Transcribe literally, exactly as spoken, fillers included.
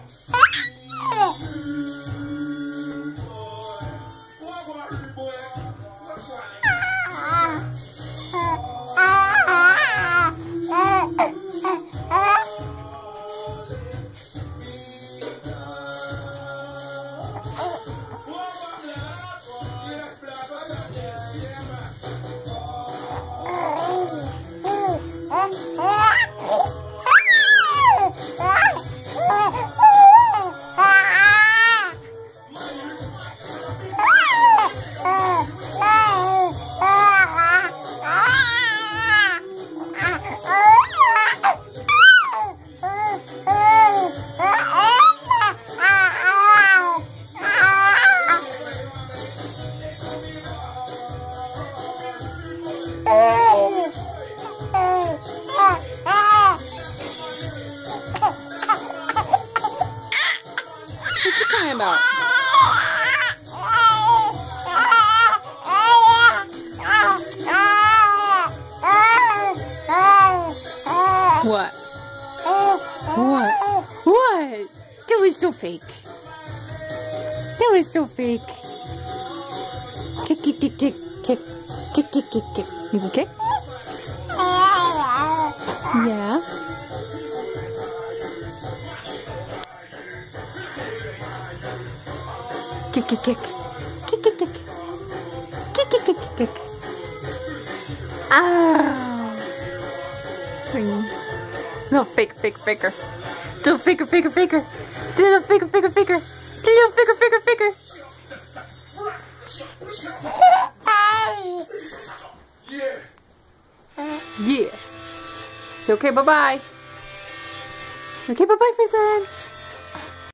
What's he talking about? What? What? What? That was so fake. That was so fake. Kick, kick, kick, kick, kick, kick, kick, kick, kick. You can kick? Yeah. Kick, kick, kick. Kick, kick, kick. Kick, kick, kick, kick, kick. Ah. No, fake, fake, faker. Do faker, faker, faker. Do no faker, faker, faker. Do no faker, faker, faker. Yeah. Yeah. It's okay, bye-bye. Okay, bye-bye, Franklin.